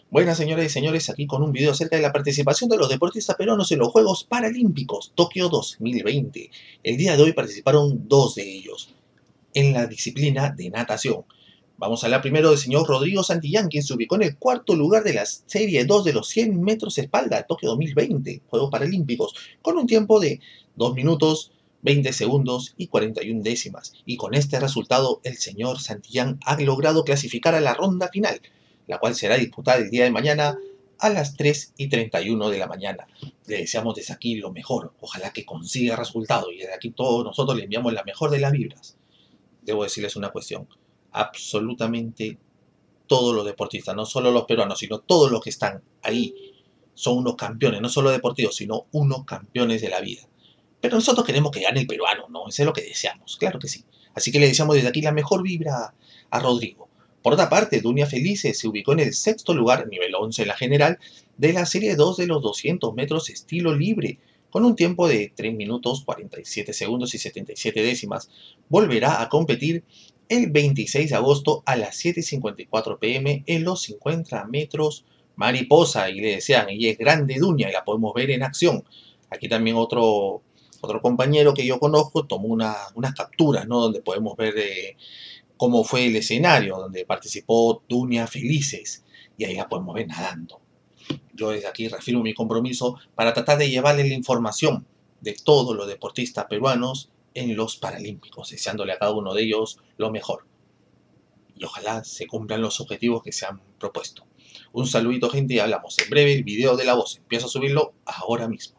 Buenas señoras y señores, aquí con un video acerca de la participación de los deportistas peruanos en los Juegos Paralímpicos Tokio 2020. El día de hoy participaron dos de ellos en la disciplina de natación. Vamos a hablar primero del señor Rodrigo Santillán, quien se ubicó en el cuarto lugar de la serie 2 de los 100 metros espalda Tokio 2020, Juegos Paralímpicos, con un tiempo de 2 minutos, 20 segundos y 41 décimas. Y con este resultado, el señor Santillán ha logrado clasificar a la ronda final, la cual será disputada el día de mañana a las 3:31 de la mañana. Le deseamos desde aquí lo mejor, ojalá que consiga resultado y desde aquí todos nosotros le enviamos la mejor de las vibras. Debo decirles una cuestión, absolutamente todos los deportistas, no solo los peruanos, sino todos los que están ahí, son unos campeones, no solo deportivos, sino unos campeones de la vida. Pero nosotros queremos que gane el peruano, ¿no? Eso es lo que deseamos, claro que sí. Así que le deseamos desde aquí la mejor vibra a Rodrigo. Por otra parte, Dunia Felices se ubicó en el sexto lugar, nivel 11 en la general, de la serie 2 de los 200 metros estilo libre, con un tiempo de 3 minutos 47 segundos y 77 décimas. Volverá a competir el 26 de agosto a las 7:54 pm en los 50 metros mariposa. Y le desean, ella es grande Dunia y la podemos ver en acción. Aquí también otro compañero que yo conozco tomó unas capturas, ¿no? Donde podemos ver cómo fue el escenario, donde participó Dunia Felices, y ahí la podemos ver nadando. Yo desde aquí reafirmo mi compromiso para tratar de llevarle la información de todos los deportistas peruanos en los Paralímpicos, deseándole a cada uno de ellos lo mejor. Y ojalá se cumplan los objetivos que se han propuesto. Un saludito gente y hablamos en breve el video de la voz. Empiezo a subirlo ahora mismo.